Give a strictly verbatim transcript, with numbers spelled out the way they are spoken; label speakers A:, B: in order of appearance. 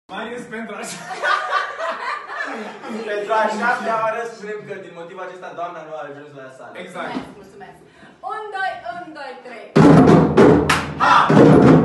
A: Marius pentru așa.
B: Pentru a șaptea oară spunem că din motivul acesta doamna nu a ajuns la sală.
A: Exact.
C: Mulțumesc, mulțumesc. un, doi, unu, doi, trei.
B: Ha!